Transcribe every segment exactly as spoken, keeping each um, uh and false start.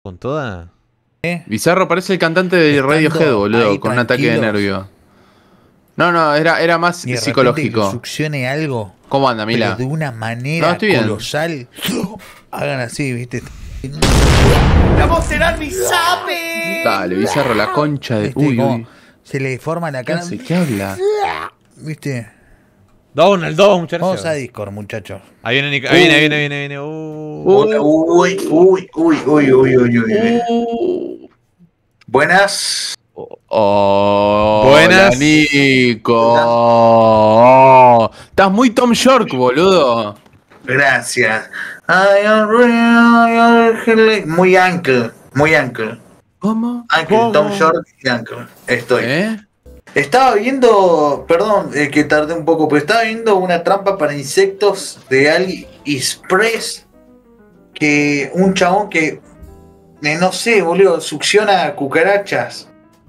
¿Con toda? ¿Eh? Bizarro parece el cantante de Estando Radiohead, boludo, ahí con un ataque de tranquilos. nervio. No, no, era, era más Y de repente que psicológico. succione algo, ¿Cómo anda, pero Mila? de una No, manera estoy bien. colosal. Hagan así, ¿viste? ¡Vamos a serán mis sapes! Dale, Bizarro, la concha de... ¿Viste? Uy, Como uy. se le deforma la ¿Qué cara. hace? ¿Qué habla? ¿Viste? Donald, dos, muchachos. Vamos a Discord, muchachos. Ahí viene, Nico. Ahí viene, ahí viene, ahí viene, ahí viene. Uh. Uy, uy, uy, uy, uy, uy, uy. Uh. Buenas. Oh, Buenas. hola, Nico. Oh, estás muy Tom York, boludo. Gracias. I am real, muy uncle, muy uncle. ¿Cómo? Uncle, ¿Cómo? Tom Short y uncle. Estoy. ¿Eh? Estaba viendo, perdón, eh, que tardé un poco, pero estaba viendo una trampa para insectos de AliExpress. Que un chabón que, eh, no sé, boludo, succiona cucarachas.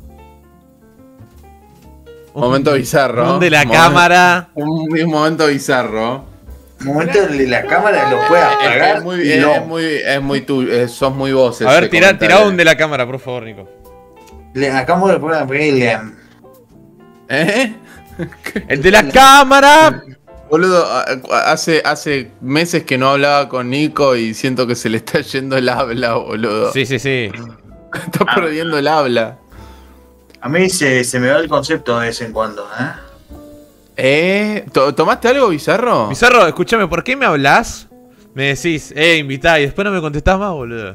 Momento bizarro. ¿Dónde la Momen- cámara? Un, un momento bizarro. En un momento de la cámara lo puede Es, apagar. es muy, y es, no. es muy, es muy tú, eh, sos muy vos. A ver, ese tirá, comentario. tirá un de la cámara, por favor, Nico. Le acabamos de poner a William. ¿Eh? ¡El de la cámara! Boludo, a- a- hace, hace meses que no hablaba con Nico y siento que se le está yendo el habla, boludo. Sí, sí, sí. Está perdiendo el habla. A mí se, se me va el concepto de vez en cuando, ¿eh? ¿Eh? ¿To- ¿Tomaste algo, Bizarro? Bizarro, escúchame, ¿por qué me hablas? Me decís, eh, invitá, y después no me contestás más, boludo.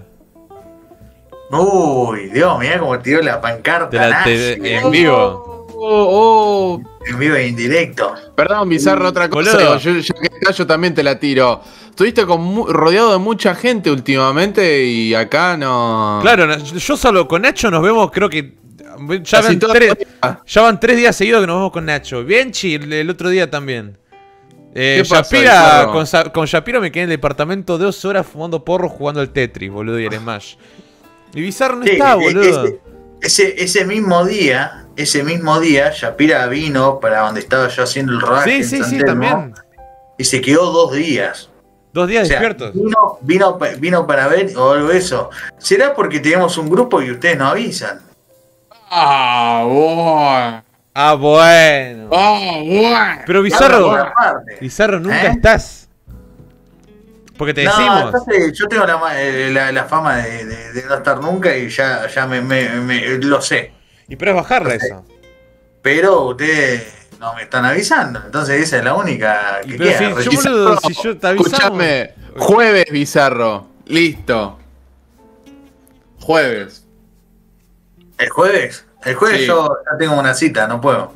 Uy, Dios, mirá cómo tiró la pancarta. Te la- nazi, te- ¿eh? en vivo. Oh, oh. En vivo e indirecto. Perdón, Bizarro, otra cosa. Boludo. Yo, yo, que acá yo también te la tiro. Estuviste con mu- rodeado de mucha gente últimamente y acá no. Claro, no- yo solo con Nacho nos vemos, creo que. Ya Casi van, todo tres, el día. ya van tres días seguidos que nos vemos con Nacho. Bianchi el, el otro día también. Eh, ¿Qué pasó, Shapira, Bizarro? con, Sa- con Shapiro me quedé en el departamento dos horas fumando porro jugando al Tetris, boludo, y al Smash. Y Bizarro no Sí, está, e- boludo. Ese, ese, ese mismo día, ese mismo día, Shapira vino para donde estaba yo haciendo el rodaje. Sí, en sí, San sí, Telmo, también. Y se quedó dos días. Dos días O sea, despiertos. vino, vino, pa- vino para ver o algo de eso. ¿Será porque tenemos un grupo y ustedes no avisan? Ah, bueno. Ah, bueno. Ah, bueno. Pero Habla Bizarro, por aparte. Bizarro, nunca ¿Eh? estás. Porque te No, decimos. entonces yo tengo la, ma- eh, la, la fama de, de- de no estar nunca y ya, ya me, me- me- lo sé. Y pero es bajarla eso. Pero ustedes no me están avisando. Entonces esa es la única que Pero queda. si yo, Rechazar. boludo, si yo te avisamos. Escuchame, jueves, Bizarro. Listo. Jueves. ¿El jueves? El jueves Sí. yo ya tengo una cita, no puedo.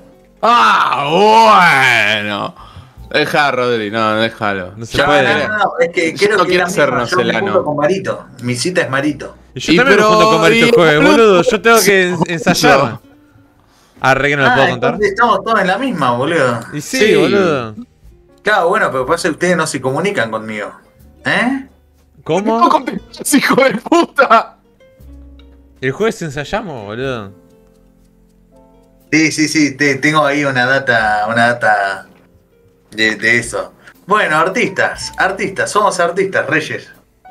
Ah, bueno. Deja, Rodri, no, déjalo. No se Ya, puede. No, no, no, es que Yo creo no que quiero es la misma. hacernos Yo me el ano. junto con Marito. Mi cita es Marito. Y yo Y también pero- me junto con Marito el y- jueves, boludo, boludo. Yo tengo que en- ensayar. Arre que no lo Ah, puedo contar. entonces estamos todos en la misma, boludo. Y sí, Sí. boludo. Claro, bueno, pero pasa que ustedes no se comunican conmigo. ¿Eh? No ¿Cómo? contestas, hijo de puta. El jueves ensayamos, boludo. Sí, sí, sí, te- tengo ahí una data, una data de, de eso. Bueno, artistas, artistas, somos artistas, Reyes.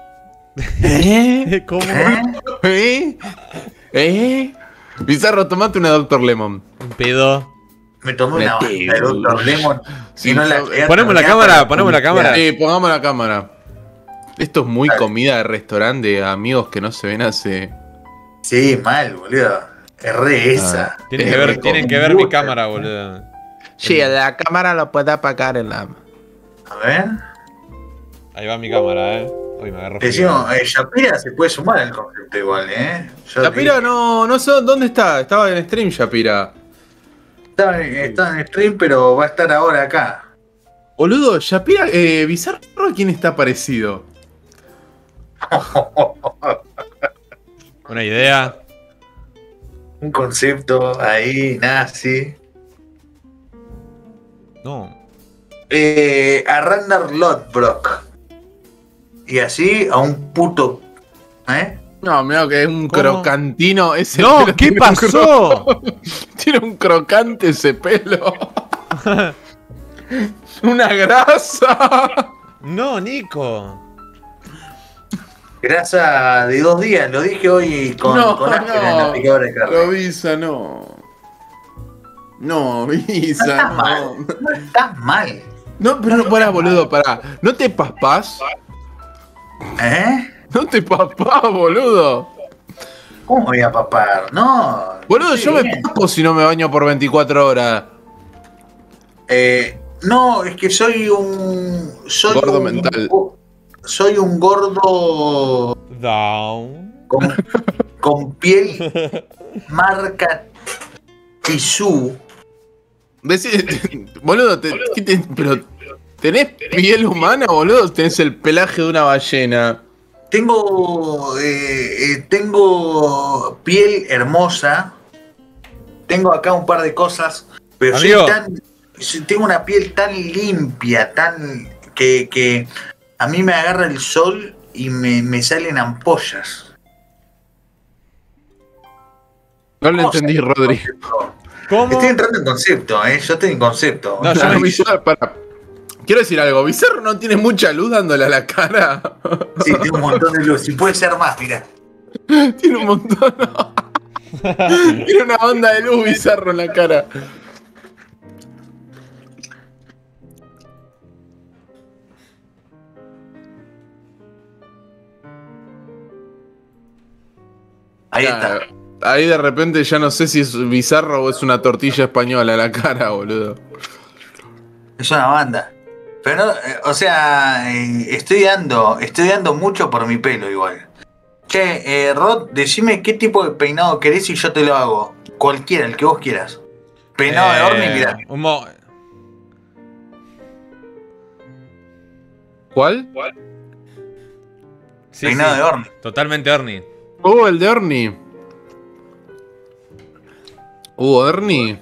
¿Eh? ¿Cómo? ¿Eh? ¿Eh? ¿Eh? Bizarro, tomate una doctor Lemon. Un pedo. Me tomé una Metí, banda de doctor Lemon Sí, y no la yo- llegué a Ponemos la terminar cámara, para ponemos la publicidad. cámara. Eh, pongamos la cámara. Esto es muy Dale. comida de restaurante de amigos que no se ven hace. Sí, mal, boludo. Es re esa. Tienen Es que ver, rico. tienen que ver mi cámara, boludo. Sí, la cámara lo puede apagar en la. A ver. Ahí va mi cámara, eh. Uy, me agarró. Decimos, eh, Shapira se puede sumar al concepto igual, ¿eh? Yo Shapira dije- no, no sé dónde está. Estaba en stream, Shapira. Está, en- está en stream, pero va a estar ahora acá. Boludo, Shapira, eh, Bizarro, ¿a quién está parecido? Una idea. Un concepto ahí, nazi. No. Eh, a Ragnar Lodbrok. Y así a un puto. ¿Eh? No, mira que es un ¿Cómo? crocantino. Ese No, pelo ¿qué tiene un pasó? cro- Tiene un crocante ese pelo. Una grasa. No, Nico. Grasa de dos días, lo dije hoy con, No, con Ángel en la no. picadora de carne. Pero Visa, no. No, No Visa, estás no. mal, no estás mal. No, pero no, pará, boludo, pará. ¿No te paspás? ¿Eh? No te paspás, boludo. ¿Cómo voy a papar? No. Boludo, estoy yo me bien. paspo si no me baño por veinticuatro horas. Eh, no, es que soy un. Soy Gordo un, mental. Soy un gordo Down. con, con piel marca tisú. Decí- boludo, te- ¿qué te- pero ¿tenés piel humana, boludo? ¿O tenés el pelaje de una ballena? Tengo. eh, eh, tengo piel hermosa. Tengo acá un par de cosas. Pero soy Amigo. tan. soy- Tengo una piel tan limpia, tan. que. que a mí me agarra el sol y me, me salen ampollas. No lo ¿Cómo entendí, sale? Rodri. ¿Cómo? Estoy entrando en concepto, ¿eh? Yo estoy en concepto. No, yo No, me- Bizarro, pará. Quiero decir algo, Bizarro no tiene mucha luz dándole a la cara. Sí, tengo un montón de luz. Si puede ser más, mira. Tiene un montón. Tiene una onda de luz Bizarro en la cara. Ahí Claro, está. Ahí de repente ya no sé si es Bizarro o es una tortilla española la cara, boludo. Es una banda. Pero no, eh, o sea, eh, estoy dando, estoy dando mucho por mi pelo igual. Che, eh, Rod, decime qué tipo de peinado querés y yo te lo hago. Cualquiera, el que vos quieras. Peinado de Eh, Orni, mirá. un mo- ¿Cuál? Sí, Peinado sí, de Orni. totalmente Orni. Oh, el de Orni. Uh, Orni.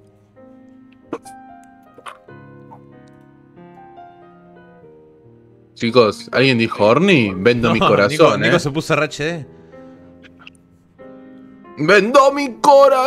Chicos, ¿alguien dijo Orni? Vendo mi No, corazón, Nico, eh. Nico se puso R H D. Vendo mi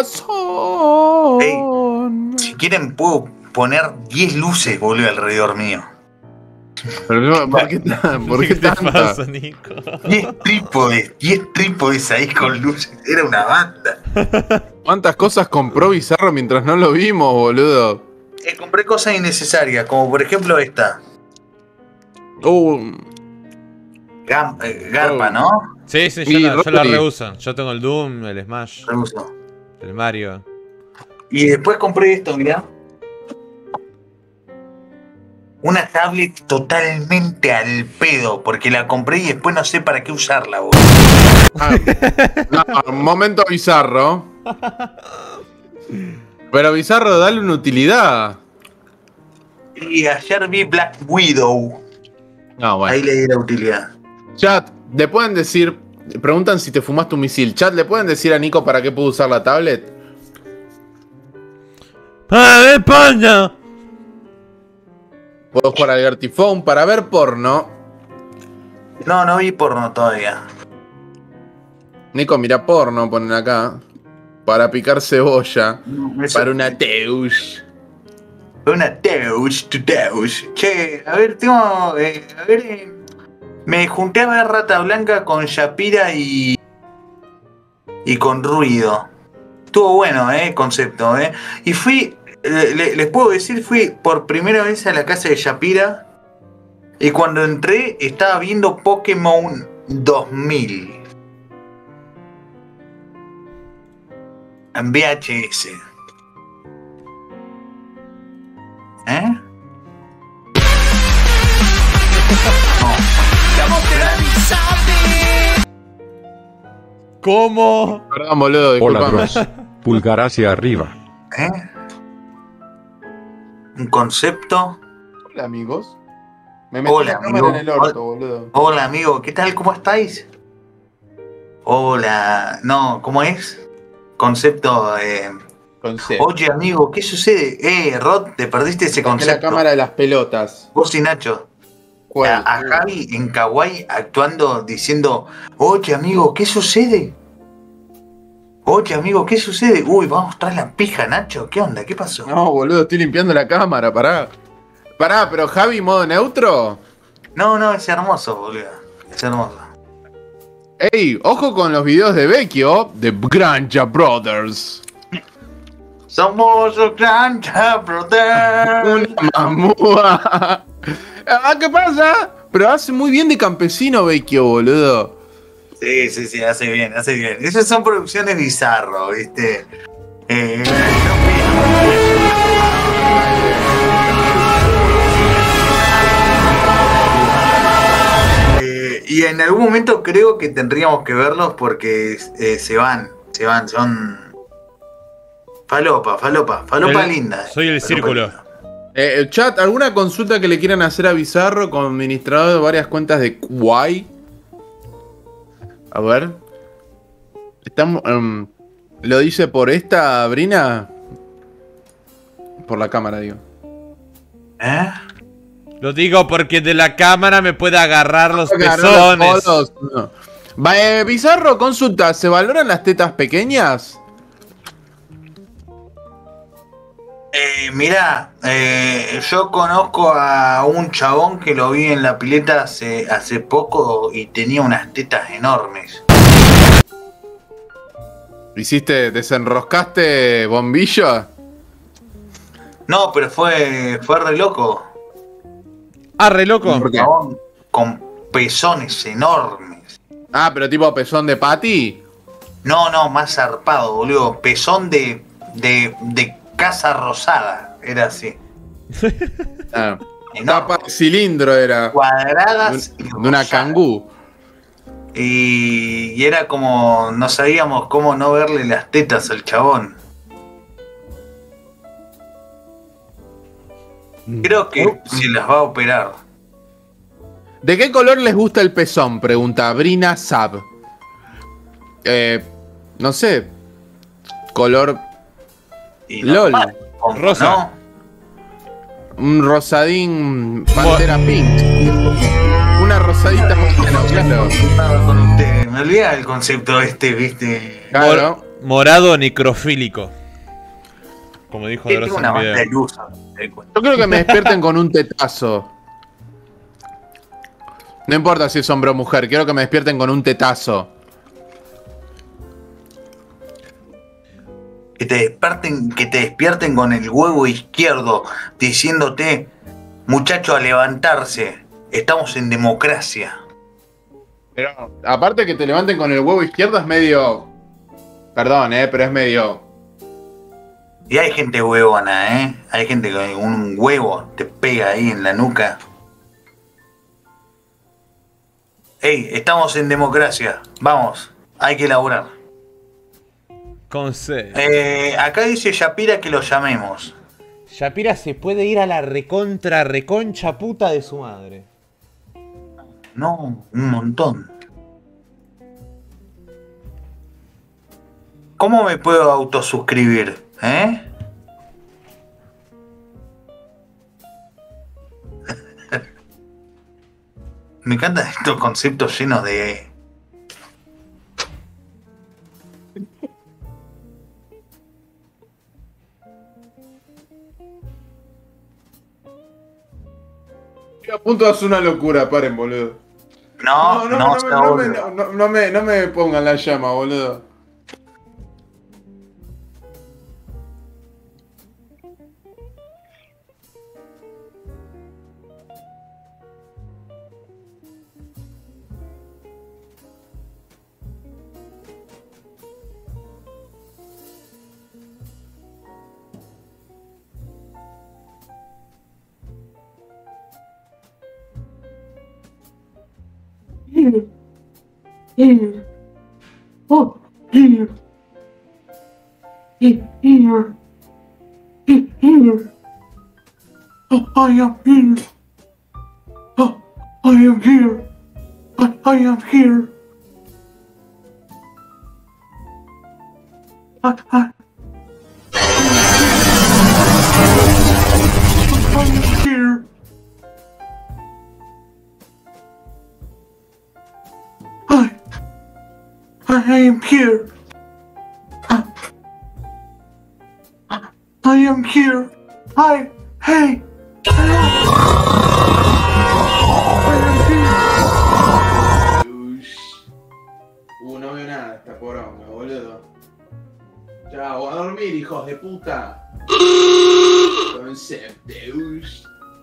corazón. Si quieren puedo poner diez luces, boludo, alrededor mío. Pero no, ¿por qué, ta- por qué ¿Qué te tanta? pasa, Nico? diez trípodes, diez trípodes ahí con luces. Era una banda. ¿Cuántas cosas compró Bizarro mientras no lo vimos, boludo? Eh, compré cosas innecesarias, como por ejemplo esta. Uh, Gam- eh, Garpa, Oh. ¿no? Sí, sí, yo Y la, yo la Rodri. reuso. Yo tengo el Doom, el Smash, Reuso. el Mario. Y después compré esto, mirá. Una tablet totalmente al pedo, porque la compré y después no sé para qué usarla, boludo. ah, no, un momento Bizarro. Pero Bizarro, dale una utilidad. Y ayer vi Black Widow. No, bueno. Ahí le di la utilidad. Chat, le pueden decir. Preguntan si te fumaste un misil. Chat, ¿le pueden decir a Nico para qué pudo usar la tablet? ¡Ah, de España! Puedo jugar al Gertifone para ver porno. No, no vi porno todavía. Nico, mira porno, ponen acá. Para picar cebolla. Eso- Para una Teush. Una Deus, tu Deus. Che, a ver, tengo. eh, a ver. eh, me junté a ver Rata Blanca con Shapira y. Y con Ruido. Estuvo bueno, eh, concepto, eh. Y fui. eh, le- les puedo decir, fui por primera vez a la casa de Shapira. Y cuando entré, estaba viendo Pokémon dos mil. En V H S. ¿Eh? ¿Cómo? Perdón, boludo, Hola, disculpame. bros. Pulgar hacia arriba. ¿Eh? Un concepto. Hola, amigos. Me metí Hola, la cámara amigo. en el orto, boludo. Hola, amigo, ¿qué tal? ¿Cómo estáis? Hola, no, ¿cómo es? Concepto. Eh... Concepto. Oye, amigo, ¿qué sucede? Eh, Rod, te perdiste ese Saqué la concepto. cámara de las pelotas. Vos y Nacho. ¿Cuál? A, a Javi en Kawaii actuando diciendo: Oye, amigo, ¿qué sucede? Oye, amigo, ¿qué sucede? Uy, vamos a traer la pija, Nacho. ¿Qué onda? ¿Qué pasó? No, boludo, estoy limpiando la cámara, pará. Pará, pero Javi, modo neutro. No, no, es hermoso, boludo. Es hermoso. Ey, ojo con los videos de Vecchio, de Granja Brothers. Somos los Granja Brothers. Una mamúa. Ah, ¿qué pasa? Pero hace muy bien de campesino Vecchio, boludo. Sí, sí, sí, hace bien, hace bien. Esas son producciones bizarro, ¿viste? Eh, eh, y en algún momento creo que tendríamos que verlos porque eh, se van, se van, son... Falopa, falopa, falopa El- linda. soy el falopa círculo. linda. Eh, el chat, ¿alguna consulta que le quieran hacer a Bizarro con administrador de varias cuentas de Kuwait? A ver. Estamos, em, ¿lo dice por esta, Brina? Por la cámara, digo. ¿Eh? Lo digo porque de la cámara me puede agarrar los Agarrar pezones. los codos, no. Va, eh, Bizarro, consulta, ¿se valoran las tetas pequeñas? Eh, mirá, eh, yo conozco a un chabón que lo vi en la pileta hace, hace poco y tenía unas tetas enormes. ¿Hiciste, desenroscaste bombillo? No, pero fue, fue re loco. Ah, re loco. ¿Por qué? Chabón con pezones enormes. Ah, pero tipo pezón de Patty. No, no, más zarpado, boludo. Pezón de, de, de casa rosada. Era así. Ah, Enorme. tapa de cilindro era. Cuadradas y De una rosadas. cangú. Y, y era como, no sabíamos cómo no verle las tetas al chabón. Creo que se las va a operar. ¿De qué color les gusta el pezón? Pregunta Brina Sab. Eh, no sé. Color Y LOL. normal, como, Rosa. ¿no? un rosadín pantera pink. Una rosadita pantera, claro. Nada con usted. Me olvidaba el concepto este, viste. Claro. Mor- morado necrofílico. Como dijo Que Dross tengo en una el banda de video. luz. me doy cuenta. Yo creo que me despierten con un tetazo. No importa si es hombre o mujer, quiero que me despierten con un tetazo. Que te despierten, que te despierten con el huevo izquierdo, diciéndote, muchacho, a levantarse. Estamos en democracia. Pero aparte que te levanten con el huevo izquierdo es medio... Perdón, eh, pero es medio... Y hay gente huevona, ¿eh? Hay gente que un huevo te pega ahí en la nuca. Ey, estamos en democracia. Vamos, hay que laburar. Con C. Eh, acá dice Shapira que lo llamemos. Shapira se puede ir a la recontra reconcha puta de su madre. No, un montón. ¿Cómo me puedo autosuscribir? ¿Eh? Me encantan estos conceptos llenos de... Estoy a punto de hacer una locura, paren, boludo. No, no, no, me, sea no, me, boludo. no, no me, no me pongan la llama, boludo. Here. Here. Oh, here. He- Here. He- Here. Oh, I am here. Oh, I am here. I, I am here. I, I, I am here. I, I am here. I, I am here. Hi, hey, hello. I am here. poronga, boludo. Chao, a dormir, hijos de puta. Concepteus.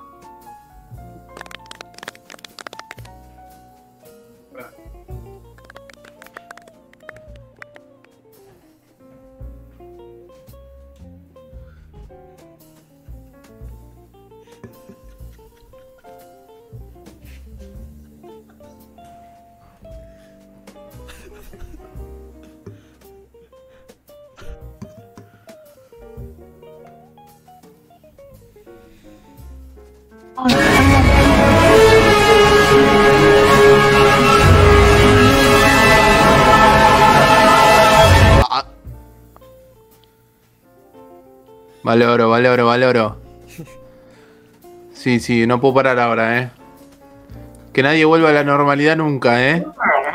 Valoro, valoro, valoro. Sí, sí, no puedo parar ahora, eh. Que nadie vuelva a la normalidad nunca, eh.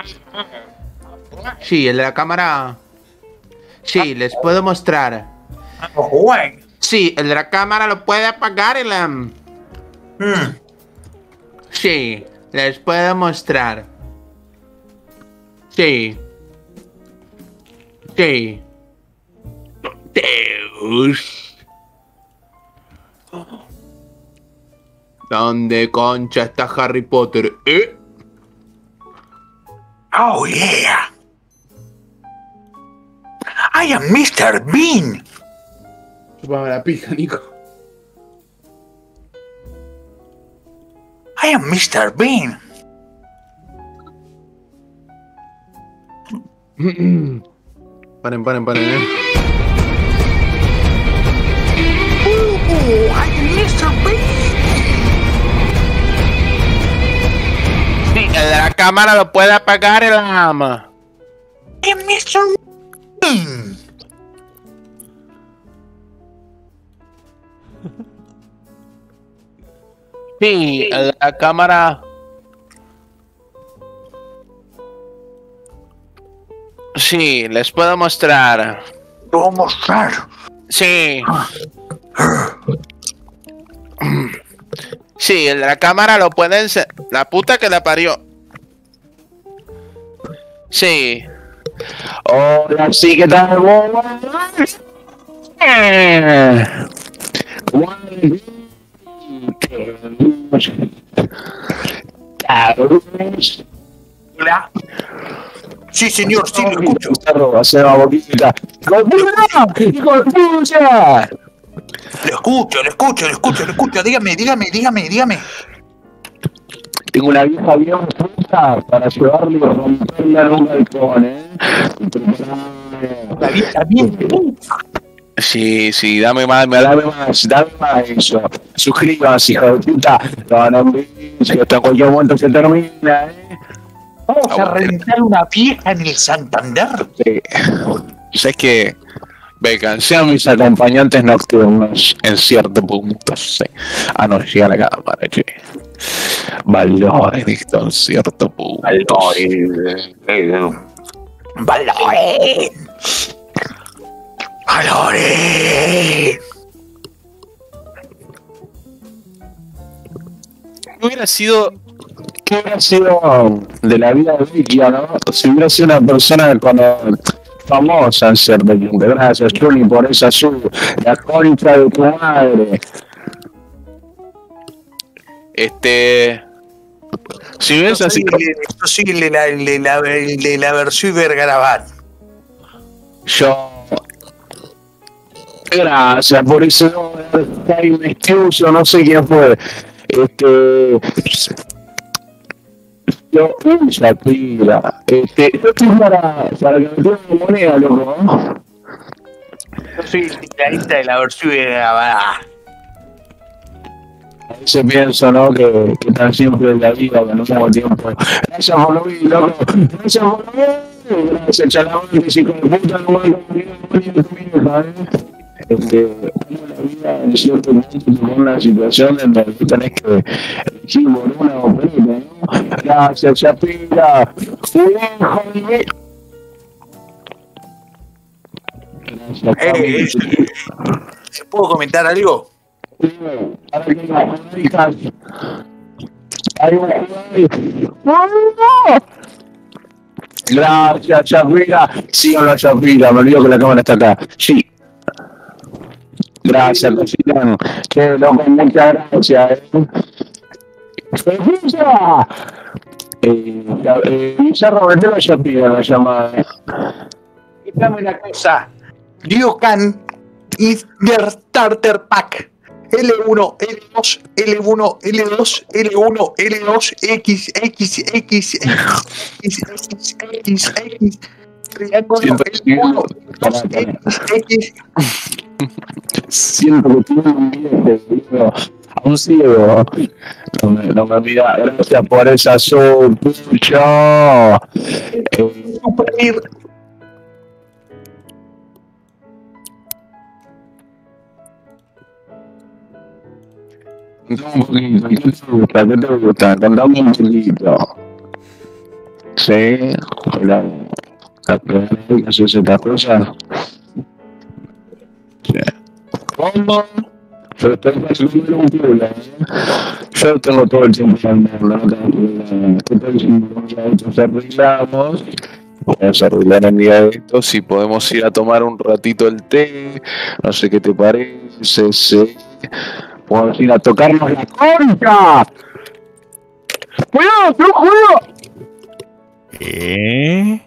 Sí, el de la cámara. Sí, les puedo mostrar. Sí, el de la cámara lo puede apagar el... Um... Mm. Sí, les puedo mostrar. Sí. Sí. Deus. ¿Dónde concha está Harry Potter? ¿Eh? Oh yeah. I am mister Bean. Chupame la pija, Nico. I am mister Bean. Paren, paren, paren, eh. Oh, I am mister Bean. Sí, el de la cámara lo puede apagar el ama. I am mister Bean. Sí, el de la cámara. Sí, les puedo mostrar. Lo voy a mostrar. Sí. Sí, el de la cámara lo pueden ser. La puta que la parió. Sí. Ahora sí que tal. Hola. Sí, señor, sí, lo escucho. Lo escucho, lo escucho, lo escucho, lo escucho. Dígame, dígame, dígame, dígame. Tengo una vieja bien puta para llevarle y romperle algún balcón, ¿eh? La vieja bien puta. Sí, sí, dame más, dame más, dame más eso. Suscríbanse, hijo de puta. No, no, que hasta en cualquier momento se termina, ¿eh? Vamos a reventar una vieja en el Santander. Sí. ¿Sabes qué? Vengan, sean mis acompañantes nocturnos en cierto punto, sí. Ah, no, llega la cámara, che. Valores en cierto punto. Valores. Valores. Valores. ¿Qué hubiera sido, qué hubiera sido de la vida de Vicky, no? Si hubiera sido una persona con, famosa en cierto punto. Gracias, Juli, por esa sub. La concha de tu madre. Este... Si hubiese Yo soy, sido... yo soy el de la, el de la, el de la versión Vergarabat. Yo... Gracias por ese time excluso, no sé quién fue. Este... Yo, esa tira. Este, yo estoy para, para que me tenga moneda, loco, ¿no? Yo soy el tecladista de la versión Vergarabat. A veces pienso, ¿no? Que, que tan siempre es la vida, que no tengo tiempo. Gracias por lo vi, loco. Gracias por lo vi. Gracias, chalamán, que si con puta no va a comer con tu hija, ¿eh? Este, como la vida en cierto momento te pone una situación en la que tenés que elegir por una o por otra, ¿no? Gracias, Chapira. Hijo de mí. Gracias, Eh, eh, ¿Puedo comentar algo? Para que las hijas hay un jugador. Gracias, Shapira. Sí, hola, Shapira. Me olvido que la cámara está acá. Sí. Gracias, Cosillán. Che, loco, muchas gracias. ¿eh? ¡Precisa! Eh, eh, Bizarro, vendelo a Shapira la llamada. Dame una cosa. Ryokan is the starter pack. L uno, L dos, L uno, L dos, L uno, L dos, X, X, X, X, X, X, X, triángulo, L uno, dos, X, X. Siento que tiene un viejo, a un ciego. No me, no me mira. Gracias por esa sub, pucho. Eh, Super. Contame un poquito, ¿qué te gusta? ¿Qué te gusta? Contame un poquito. Sí, la, la primera vez que haces estas cosas. Sí. ¿Cómo? Pero estoy pasando un culo, ¿eh? Yo tengo todo el tiempo en el mundo, no tengo problema. Estoy diciendo que nosotros arreglamos. Vamos a arreglar el día de esto, si podemos ir a tomar un ratito el té, no sé qué te parece, sí. Podemos ir a tocarnos la concha. ¡Cuidado, no cuidado! ¿Eh?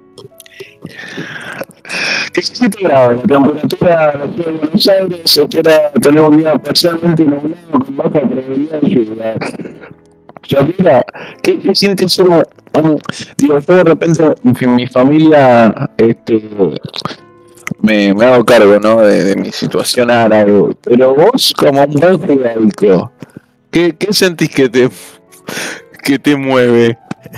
diecisiete grados, la temperatura de la ciudad de Buenos Aires se espera tener un día parcialmente nublado con baja probabilidad de lluvia. Shapira, ¿qué, qué siente ser un, un- digo, yo de repente mi, mi familia, este, me, me hago cargo, ¿no? De, de mi situación árabe, pero vos como un buen judaico, ¿qué, qué sentís que te, que te mueve?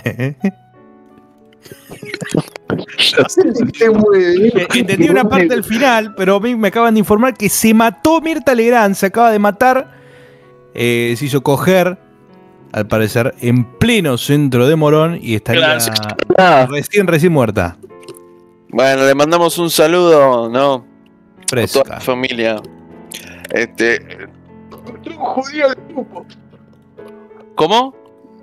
Te mueve. Eh, Entendí una parte del final, pero a mí me acaban de informar que se mató Mirta Legrand, se acaba de matar, eh, se hizo coger, al parecer, en pleno centro de Morón y estaría Gracias. Ah, recién, recién muerta. bueno, le mandamos un saludo, ¿no? A toda la Fresca. familia. Este, Un judío de grupo. ¿cómo?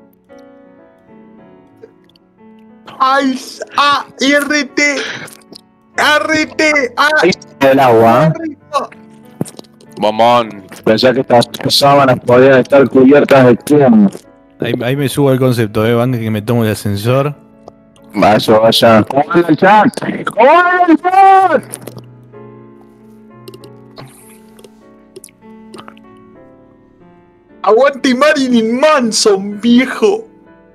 Ay, A, R, T. R, T, A, Ahí está el agua. R, Mamón. Pensé que estas sábanas podían estar cubiertas de crema. Ahí, ahí me subo el concepto, eh, van que me tomo el ascensor. Vaya, vaya. ¿Cómo anda el chat? ¿Cómo anda el chat? Aguante Marilyn Manson, viejo.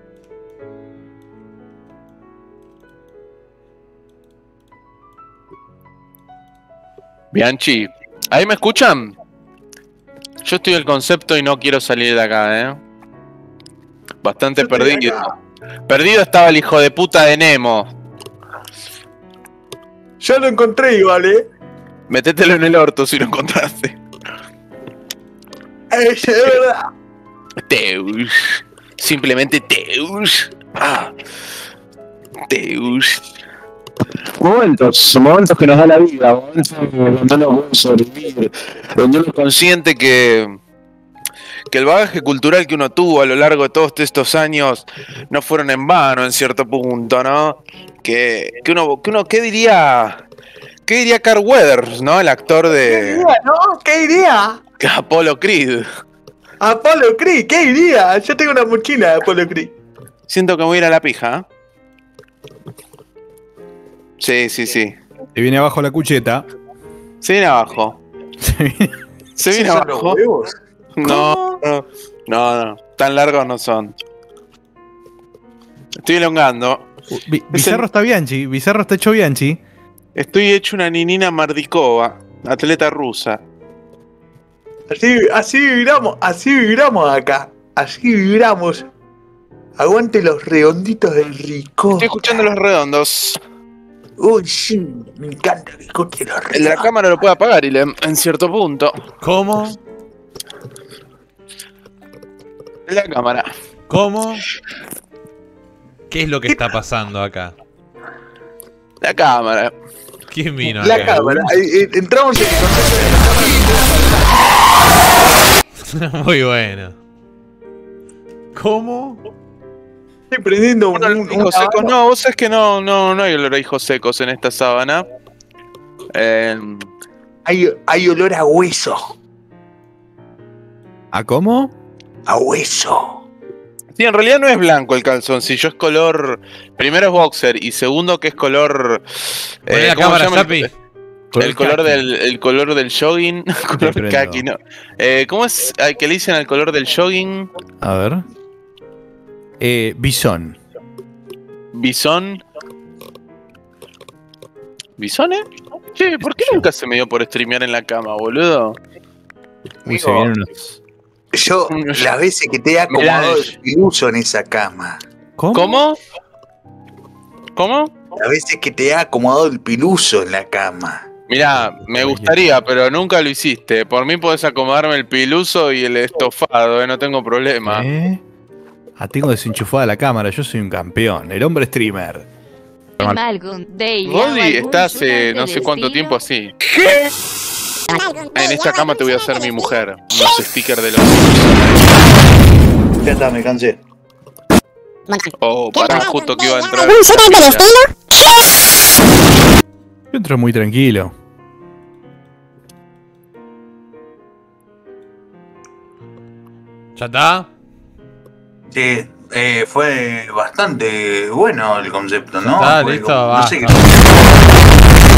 Bianchi, ¿ahí me escuchan? Yo estoy el concepto y no quiero salir de acá, ¿eh? Bastante Yo estoy perdido. acá. Perdido estaba el hijo de puta de Nemo. Ya lo encontré igual, eh. Métetelo en el orto si lo encontraste. Es verdad. Teus. Simplemente Teus. Ah. Teus. Momentos, momentos que nos da la vida, momentos donde uno puede sobrevivir, donde uno es consciente que, que el bagaje cultural que uno tuvo a lo largo de todos estos años no fueron en vano en cierto punto, ¿no? Que, que uno, que uno, ¿qué diría? ¿Qué diría Carl Weathers, ¿no? El actor ¿Qué de idea, no? ¿Qué idea? Apollo Creed. Apollo Creed, ¿qué idea? Yo tengo una mochila de Apollo Creed. Siento que me voy a ir a la pija, ¿eh? Sí, sí, sí. Se viene abajo la cucheta. Se viene abajo. Se viene- Se viene ¿Esos son los abajo. huevos? No, no, no, no. Tan largos no son. Estoy elongando. Vi- Bizarro está Bianchi, Bizarro está hecho Bianchi. Estoy hecho una ninina Mardikova, atleta rusa. Así, así vibramos, así vibramos acá. Así vibramos. Aguante los redonditos del rico. Estoy escuchando los redondos. Uy, sí, me encanta que escuche los El de la redondos. cámara lo puede apagar y le- en cierto punto. ¿Cómo? El de la cámara. ¿Cómo? ¿Qué es lo que está pasando acá? La cámara. ¿Quién vino La acá? cámara. eh, eh, entramos en el concepto de la cámara. Muy bueno. ¿Cómo? Estoy prendiendo un, un, un Hijos secos, no, vos sabés que no, no, no hay olor a hijos secos en esta sábana. Eh, Hay, hay olor a hueso. ¿A cómo? A hueso. sí, en realidad no es blanco el calzoncillo, es color. Primero es boxer y segundo que es color. Poné eh, la ¿cómo se cámara, llama? Sapi. El, el color kaki. del el color del jogging, color prendo. kaki, no. Eh, ¿Cómo es al que le dicen al color del jogging? A ver. Eh, bisón. Bisón. ¿Bisón, eh? Che, ¿por qué nunca se me dio por streamear en la cama, boludo? Uy, se vienen unos. Yo, las veces que te he acomodado el piluso en esa cama. ¿Cómo? ¿Cómo? ¿Cómo? Las veces que te he acomodado el piluso en la cama. Mirá, me gustaría, pero nunca lo hiciste. Por mí podés acomodarme el piluso y el estofado, eh, no tengo problema. ¿Eh? Ah, tengo desenchufada la cámara, yo soy un campeón, el hombre streamer. Algún day Goldie algún está hace ayudante no sé de cuánto estilo. tiempo así. En esta cama te voy a hacer mi mujer. Unos stickers de los. Ya está, me cansé. Oh, pará, justo que iba a entrar. Yo entro muy tranquilo. ¿Ya está? Sí, eh, fue bastante bueno el concepto, ¿no? Está Fue listo, como- no sé basta. qué-